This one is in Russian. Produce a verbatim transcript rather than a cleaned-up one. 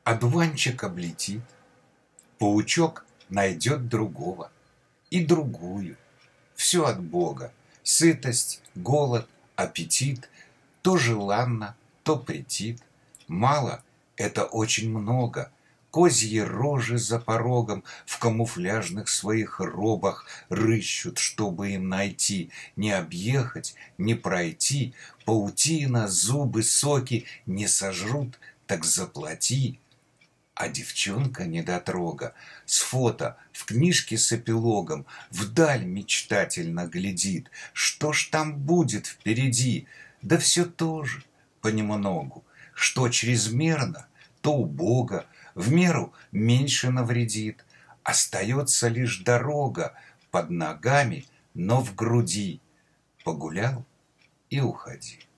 Одуванчик облетит, паучок найдет другого и другую. Все от Бога. Сытость, голод, аппетит. То желанно, то претит. Мало — это очень много. Козьи рожи за порогом в камуфляжных своих робах рыщут, чтобы им найти. Не объехать, не пройти. Паутина, зубы, соки не сожрут, так заплати. А девчонка-недотрога с фото в книжке с эпилогом вдаль мечтательно глядит. Что ж там будет впереди? Да все то же, понемногу. Что чрезмерно, то убого, в меру меньше навредит. Остается лишь дорога под ногами, но в груди. Погулял и уходи.